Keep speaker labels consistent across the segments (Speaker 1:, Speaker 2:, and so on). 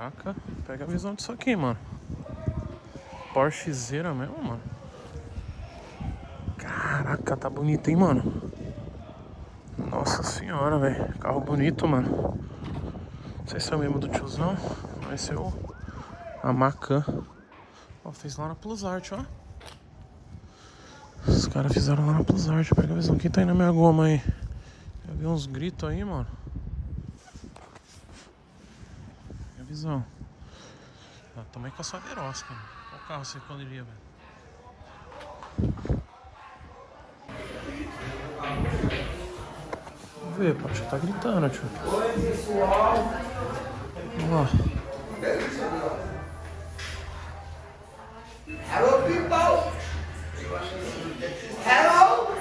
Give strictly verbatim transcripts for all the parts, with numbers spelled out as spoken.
Speaker 1: Caraca, pega a visão disso aqui, mano. Porschezeira mesmo, mano. Caraca, tá bonito, hein, mano. Nossa senhora, velho. Carro bonito, mano. Não sei se é o mesmo do tiozão. Vai ser o... a Macan. Ó, fez lá na Plus Art, ó. Os caras fizeram lá na Plus Art. Pega a visão. Quem tá aí na minha goma aí? Eu vi uns gritos aí, mano. Pega a visão. Ah, também com a Saverosca, mano. Qual carro você escolheria, velho? Vamos ver, pô. Acho que tá gritando, tio.
Speaker 2: Oi, pessoal.
Speaker 1: Vamos lá.
Speaker 2: Hello, people. Hello.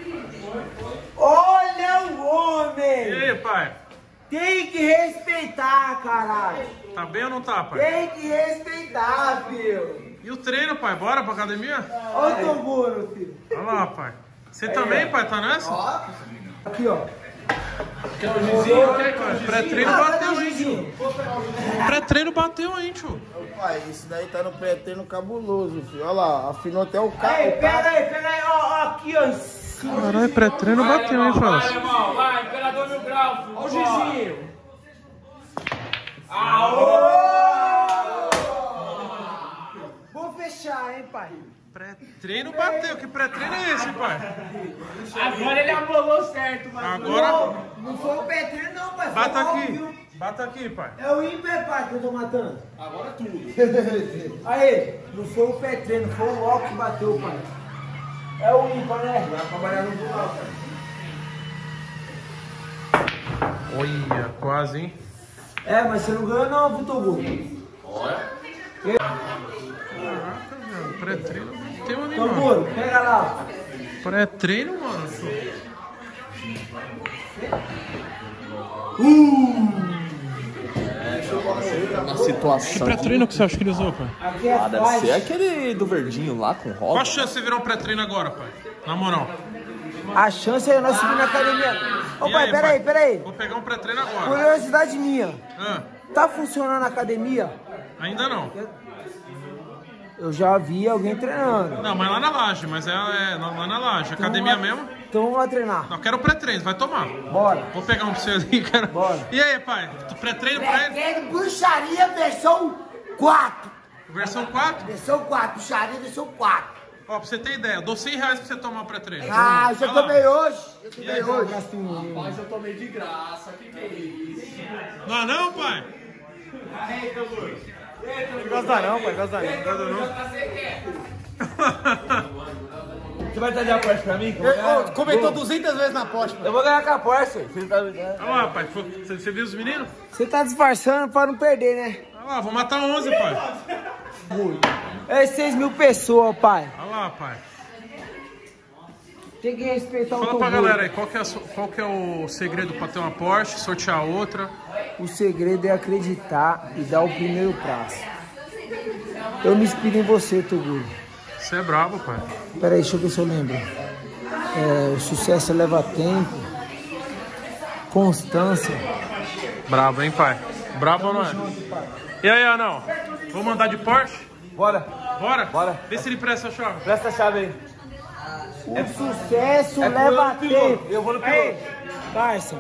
Speaker 2: Olha o homem.
Speaker 1: E aí, pai?
Speaker 2: Tem que respeitar, caralho.
Speaker 1: Tá bem ou não tá, pai?
Speaker 2: Tem que respeitar, filho.
Speaker 1: E o treino, pai? Bora pra academia?
Speaker 2: Olha o Toguro, filho.
Speaker 1: Olha lá, pai. Você também, pai? Tá nessa?
Speaker 2: Ó. Aqui, ó.
Speaker 1: Quer o Gizinho? Quer, cara? Pré-treino
Speaker 2: Ah,
Speaker 1: bateu,
Speaker 2: cadê o
Speaker 1: hein,
Speaker 2: Gizinho?
Speaker 1: tio? Pré-treino bateu, hein, tio?
Speaker 3: Pai, isso daí tá no pré-treino cabuloso, filho. Olha lá, afinou até o carro.
Speaker 2: Aí, pera aí, pera aí, ó, ó, aqui, ó.
Speaker 1: Caralho, pré-treino bateu, hein,
Speaker 4: Vai,
Speaker 1: Fábio?
Speaker 4: irmão, vai, imperador mil graus, filho.
Speaker 2: Ó o Gizinho.
Speaker 4: Aô!
Speaker 2: Vou fechar, hein, pai.
Speaker 1: Pré-treino bateu. Que pré-treino é esse, pai?
Speaker 4: Agora ele amolou certo, mas...
Speaker 1: Agora...
Speaker 2: Não, não foi o pré-treino, não, pai. Foi
Speaker 1: Bata
Speaker 2: mal,
Speaker 1: aqui.
Speaker 2: viu?
Speaker 1: Bata aqui, pai.
Speaker 2: É o ímpar, pai, que eu tô matando. Agora tudo. Aí, não foi o pré-treino, foi o álcool que bateu, pai. É o ímpar, né? Vai trabalhar no jornal, pai.
Speaker 1: Olha, quase, hein?
Speaker 2: É, mas você não ganhou não, Vitor Hugo.
Speaker 1: Caraca, velho. Pré-treino bateu ali,
Speaker 2: Então,
Speaker 1: mano.
Speaker 2: Moro, pega lá.
Speaker 1: Pré-treino, mano.
Speaker 3: Na
Speaker 1: Que
Speaker 3: situação.
Speaker 1: pré-treino que você acha que ele usou, pai?
Speaker 2: Aqui é
Speaker 3: Ah, deve
Speaker 2: fight.
Speaker 3: ser aquele do verdinho lá com
Speaker 1: Qual a
Speaker 3: roda.
Speaker 1: chance de você virar um pré-treino agora, pai? Na moral.
Speaker 2: A chance é nós subir na academia. Ô,
Speaker 1: E
Speaker 2: pai,
Speaker 1: aí,
Speaker 2: peraí, peraí.
Speaker 1: Vou pegar um pré-treino agora.
Speaker 2: Curiosidade minha.
Speaker 1: Ah,
Speaker 2: Tá funcionando a academia?
Speaker 1: ainda não.
Speaker 2: Eu já vi alguém treinando.
Speaker 1: Não, mas lá na laje. Mas é, é lá na laje. Academia
Speaker 2: Então,
Speaker 1: mesmo.
Speaker 2: Então vamos lá treinar.
Speaker 1: Não, quero pré-treino. Vai tomar.
Speaker 2: Bora.
Speaker 1: Vou pegar um pra você ali, cara.
Speaker 2: Bora.
Speaker 1: E aí, pai? Pré-treino pra ele?
Speaker 2: Pré-treino bruxaria versão quatro.
Speaker 1: Versão quatro?
Speaker 2: Versão quatro, puxaria versão quatro.
Speaker 1: Ó, pra você ter ideia, eu dou cem reais pra você tomar o pré-treino.
Speaker 2: Ah, já
Speaker 1: Vai lá.
Speaker 2: tomei hoje. Eu
Speaker 1: E
Speaker 2: tomei
Speaker 1: aí,
Speaker 2: hoje.
Speaker 4: Mas eu tomei de graça, que que é isso?
Speaker 1: Não é não, pai?
Speaker 3: Gosta não, pai, gosta não.
Speaker 4: Você vai dar de aposta pra mim?
Speaker 3: Comentou duzentas vezes na aposta.
Speaker 2: Eu vou ganhar com a Porsche. Você tá,
Speaker 1: Olha lá, pai. Você, você viu os meninos?
Speaker 2: você tá disfarçando pra não perder, né?
Speaker 1: Olha lá, vou matar onze, pai.
Speaker 2: É seis mil pessoas, pai.
Speaker 1: Olha lá, pai.
Speaker 2: Tem que respeitar o
Speaker 1: Fala pra
Speaker 2: Toguro.
Speaker 1: galera aí, qual que, é a su- qual que é o segredo pra ter uma Porsche, sortear outra?
Speaker 2: O segredo é acreditar e dar o primeiro passo. Eu me inspiro em você, Toguro.
Speaker 1: Você é brabo, pai.
Speaker 2: Pera aí, deixa eu ver se eu lembro. É, o sucesso leva tempo, constância.
Speaker 1: Brabo, hein, pai? Brabo ou não é? E aí, Anão? Vamos andar de Porsche?
Speaker 4: Bora,
Speaker 1: Bora?
Speaker 4: Bora.
Speaker 1: Vê se ele presta a chave.
Speaker 4: presta a chave aí.
Speaker 2: O sucesso
Speaker 4: é
Speaker 2: leva
Speaker 4: pro piloto,
Speaker 2: tempo.
Speaker 4: eu vou no
Speaker 2: Aí, parça.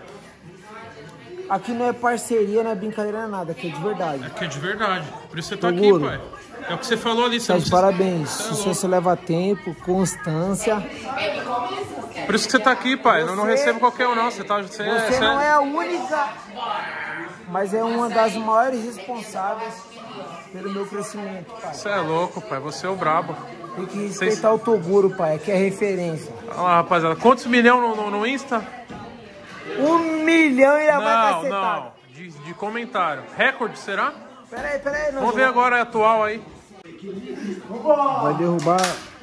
Speaker 2: Aqui não é parceria, não é brincadeira, não é nada. Aqui é de verdade.
Speaker 1: Aqui é de verdade. Por isso você tá aqui,
Speaker 2: Toguro.
Speaker 1: pai. É o que você falou ali. Você
Speaker 2: Tá
Speaker 1: não
Speaker 2: de
Speaker 1: precisa-
Speaker 2: parabéns.
Speaker 1: Você é
Speaker 2: Sucesso leva tempo, constância.
Speaker 1: louco. Por isso que você tá aqui, pai. Eu não
Speaker 2: Você-
Speaker 1: recebo qualquer um, não. Você, tá, você,
Speaker 2: Você
Speaker 1: você
Speaker 2: não é a única, mas é uma das maiores responsáveis pelo meu crescimento, pai.
Speaker 1: Você é louco, pai. Você é o brabo.
Speaker 2: Tem que respeitar o Toguro, pai, que é referência.
Speaker 1: Olha lá, rapaziada. Quantos milhões no, no, no Insta?
Speaker 2: Um milhão e ainda vai
Speaker 1: Não,
Speaker 2: cacetada.
Speaker 1: não. De, de comentário. Recorde, será?
Speaker 2: Pera aí, pera aí.
Speaker 1: Vamos ver agora a atual aí.
Speaker 2: Vai derrubar...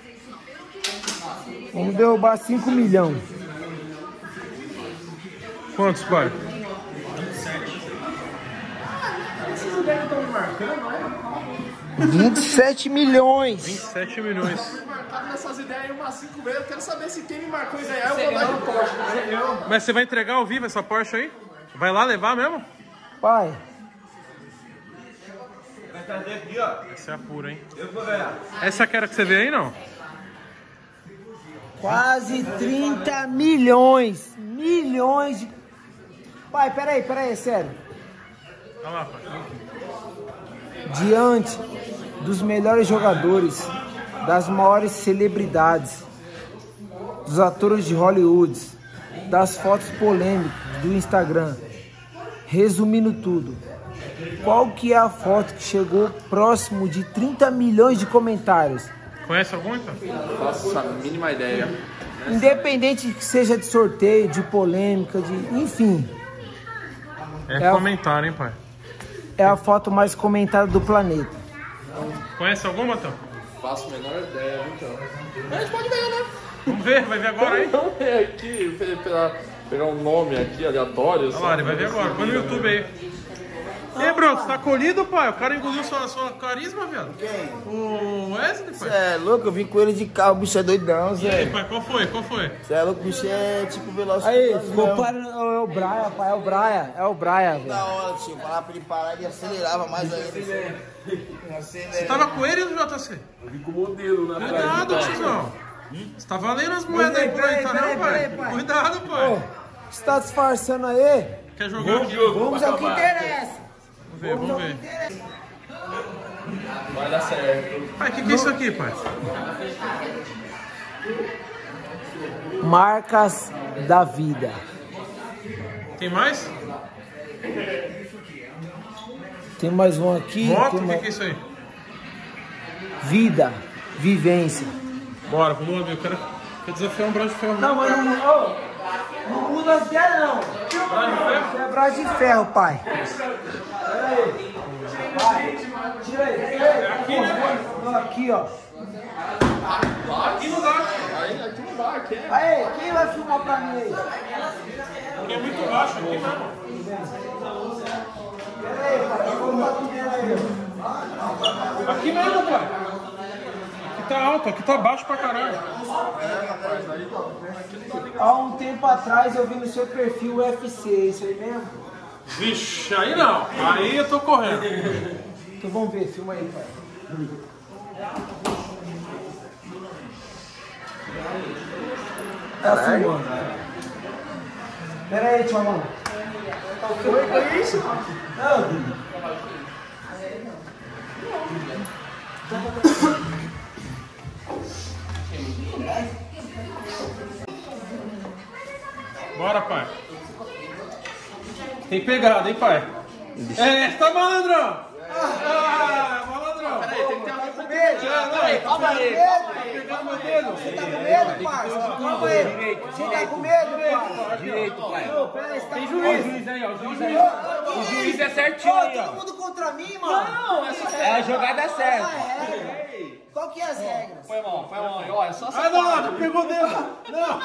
Speaker 2: Vamos derrubar cinco milhões.
Speaker 1: Quantos, pai?
Speaker 2: vinte e sete milhões.
Speaker 1: vinte e sete milhões.
Speaker 4: Marcado nessas ideias aí umas cinco vezes, eu quero saber se quem me marcou isso aí, eu vou dar de Porsche.
Speaker 1: Mas você vai entregar ao vivo essa Porsche aí? Vai lá levar mesmo?
Speaker 2: Pai,
Speaker 1: Essa é a pura, hein? Essa que era que você vê aí, não?
Speaker 2: Quase trinta milhões. Milhões de... Pai, peraí, peraí, é sério.
Speaker 1: Olha lá, pai.
Speaker 2: Diante dos melhores jogadores, das maiores celebridades, dos atores de Hollywood, das fotos polêmicas do Instagram, resumindo tudo, qual que é a foto que chegou próximo de trinta milhões de comentários?
Speaker 1: Conhece algum, então?
Speaker 5: Não faço a mínima ideia.
Speaker 2: Independente que seja de sorteio, de polêmica, de enfim.
Speaker 1: É,
Speaker 2: É a-
Speaker 1: comentário, hein, pai?
Speaker 2: É a foto mais comentada do planeta.
Speaker 1: Conhece alguma, então?
Speaker 5: Faço a menor ideia, então. A gente pode ver, né?
Speaker 1: Vamos ver, vai ver agora, hein?
Speaker 5: Vamos ver aqui, pe- pegar, pegar um nome aqui aleatório.
Speaker 1: Olha lá, ele vai ver agora. Põe no YouTube aí. E aí, Bruno, você tá colhido, pai? O cara engoliu sua, sua carisma, viado?
Speaker 3: Quem?
Speaker 1: O Wesley,
Speaker 3: Cê
Speaker 1: pai.
Speaker 3: é louco, eu vim com ele de carro, o bicho é doidão,
Speaker 1: E aí,
Speaker 3: Zé.
Speaker 1: pai, qual foi? Qual foi?
Speaker 3: Cê é louco, o bicho é tipo veloz.
Speaker 2: Aí, ficou para... É o Brian, pai, é o Brian, é o Brian, velho.
Speaker 3: Da hora, tio. Falar pra ele parar, ele acelerava mais ainda.
Speaker 1: Você tava com ele ou no J C?
Speaker 5: Eu vi com o modelo na
Speaker 1: Cuidado, tiozão. Você tá valendo as moedas aí por aí, tá
Speaker 2: Peraí,
Speaker 1: não, pai?
Speaker 2: peraí, pai.
Speaker 1: Cuidado,
Speaker 2: Ô,
Speaker 1: pai.
Speaker 2: você tá disfarçando aí?
Speaker 1: Quer jogar aqui?
Speaker 2: Vamos ao que interessa.
Speaker 1: Vamos ver, vamos ver.
Speaker 5: Vai dar certo.
Speaker 1: Pai, o que, que é isso aqui, pai?
Speaker 2: Marcas da vida.
Speaker 1: Tem mais?
Speaker 2: Tem mais um aqui.
Speaker 1: Moto?
Speaker 2: tem
Speaker 1: O que,
Speaker 2: mais-
Speaker 1: que é isso aí?
Speaker 2: Vida, vivência.
Speaker 1: Bora, vamos lá ver. Eu quero, quero desafiar um braço de ferro.
Speaker 2: Não, mas não, oh, não muda as ideias, não. Isso é braço de ferro, pai. Pera aí. Vai. Tira aí. Tira aí. Aqui, né? Aqui, ó.
Speaker 1: Aqui não dá.
Speaker 5: Aí, aqui não vai, aqui é.
Speaker 2: Aí, quem vai filmar pra mim aí?
Speaker 1: Aqui é muito baixo, aqui mesmo.
Speaker 2: Pera aí, pai. Eu vou botar tudo aí.
Speaker 1: Aqui mesmo, pai. Aqui tá alto, aqui tá baixo pra caralho.
Speaker 2: Há um tempo atrás eu vi no seu perfil U F C, é isso aí mesmo?
Speaker 1: Vixe, aí não. Aí eu tô correndo.
Speaker 2: Então vamos ver, filma aí, pai. Tá filmando. Pera aí, tio Amanda. Oi, que é isso? Não,
Speaker 1: Bora, pai. Tem pegada, hein, pai? É, tá malandrão. Ah, malandrão.
Speaker 5: Peraí, tem que ter uma
Speaker 2: com medo?
Speaker 1: Peraí,
Speaker 2: Calma aí.
Speaker 1: Tá pegando meu dedo?
Speaker 2: Você tá com medo, parça? Calma aí. Você tá com medo, parça?
Speaker 6: Direito, pai.
Speaker 2: Ô, pera aí, você tá
Speaker 6: Tem
Speaker 2: com
Speaker 6: juiz.
Speaker 2: medo?
Speaker 6: O juiz aí, ó. O juiz aí. O juiz é certinho
Speaker 2: Ô,
Speaker 6: aí,
Speaker 2: todo
Speaker 6: ó.
Speaker 2: mundo contra mim, mano?
Speaker 6: Não, é a jogada certa.
Speaker 2: Ah, é? Qual que é as regras?
Speaker 6: Foi mal, foi mal. Ó, é só essa
Speaker 1: Ah, não,
Speaker 6: parte.
Speaker 1: não, pegou o dedo. Não.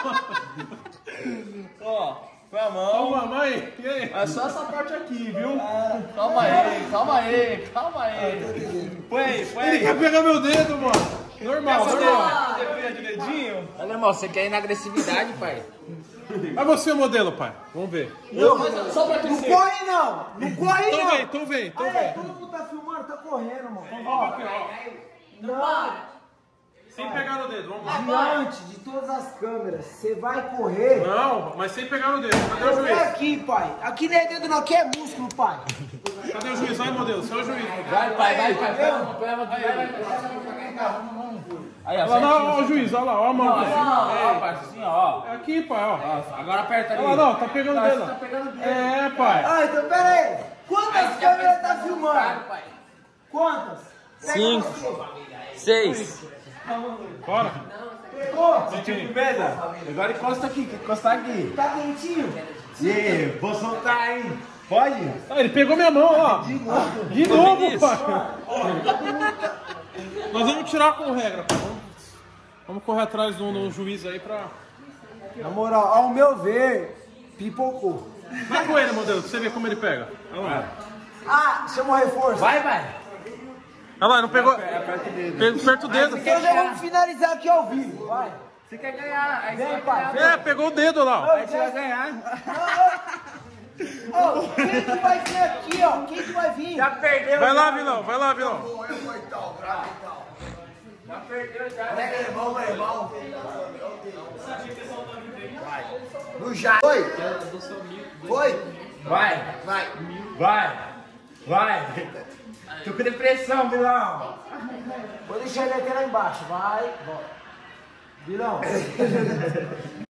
Speaker 6: Ó, foi a mão.
Speaker 1: Calma, mãe. E aí?
Speaker 6: É só essa parte aqui, viu? Calma aí, calma aí, calma aí. Põe aí, põe
Speaker 1: Ele
Speaker 6: aí.
Speaker 1: quer pegar meu dedo, mano. Normal, normal.
Speaker 6: Você pega de dedinho? Olha, irmão, você quer ir na agressividade, pai?
Speaker 1: Vai você o modelo, pai. Vamos ver.
Speaker 6: Só pra
Speaker 2: Não
Speaker 6: aquecer.
Speaker 2: corre, não! Não corre,
Speaker 1: Então
Speaker 2: não!
Speaker 1: vem, então vem, então
Speaker 2: Aí,
Speaker 1: vem.
Speaker 2: todo mundo tá filmando, tá correndo, mano.
Speaker 1: Vamos aqui, ó.
Speaker 2: Não,
Speaker 1: Sem pegar no dedo, vamos lá.
Speaker 2: diante de todas as câmeras, você vai correr.
Speaker 1: Não, mas sem pegar no dedo. Cadê o
Speaker 2: É
Speaker 1: juiz?
Speaker 2: aqui, pai. Aqui não é dedo, não. Aqui é músculo, pai.
Speaker 1: Cadê o juiz? Vai, modelo. Você é o juiz.
Speaker 6: Vai, pai, vai, pai. Põe a mão, põe a mão aqui, vai, vai. Aí, ó,
Speaker 1: Olha lá,
Speaker 6: certinho.
Speaker 1: ó, o juiz, olha lá, ó a mão.
Speaker 6: Assim, ó, ó, pai, assim, ó.
Speaker 1: É aqui, pai, ó.
Speaker 6: Ó, agora aperta ali.
Speaker 1: Olha lá, não, tá pegando o
Speaker 6: Tá,
Speaker 1: dedo.
Speaker 6: tá pegando o dedo.
Speaker 1: É, pai.
Speaker 2: Ah, então pera aí. Quantas câmeras tá filmando?
Speaker 6: Pai.
Speaker 2: Quantas? Pega
Speaker 6: Cinco.
Speaker 2: você.
Speaker 6: Seis.
Speaker 1: Bora.
Speaker 2: Pegou?
Speaker 6: Sentiu com medo? Agora encosta aqui, encosta aqui.
Speaker 2: Tá quentinho?
Speaker 6: Sim, vou soltar, hein? Pode?
Speaker 1: Ah, ele pegou minha mão, ó. De novo. De novo, pai. Nós vamos tirar com regra, pai. Vamos, vamos correr atrás do, do juiz aí pra...
Speaker 2: Na moral, ao meu ver, pipocou.
Speaker 1: Vai com ele, modelo, pra você ver como ele pega. Olha lá.
Speaker 2: Ah, chama o reforço.
Speaker 6: Vai, vai.
Speaker 1: Olha lá, não pegou...
Speaker 6: Aperta o dedo.
Speaker 1: Pegou perto o dedo.
Speaker 2: Então já vamos finalizar aqui ao vivo, vai.
Speaker 6: Você quer ganhar, aí você
Speaker 2: Vem,
Speaker 6: vai
Speaker 2: pai.
Speaker 6: ganhar.
Speaker 1: É, pegou o dedo lá, ó.
Speaker 6: Aí você vai ganhar.
Speaker 2: Ó, quem que vai vir aqui, ó? Quem que vai vir? Já perdeu.
Speaker 1: Vai lá, Vilão, vai lá, Vilão.
Speaker 2: Já perdeu, já. Pega o irmão, meu irmão. Vai. No já. Foi? Foi?
Speaker 6: Vai,
Speaker 2: Vai.
Speaker 6: vai, vai. Tô com depressão, Vilão.
Speaker 2: Vou deixar ele até lá embaixo. Vai. Vilão.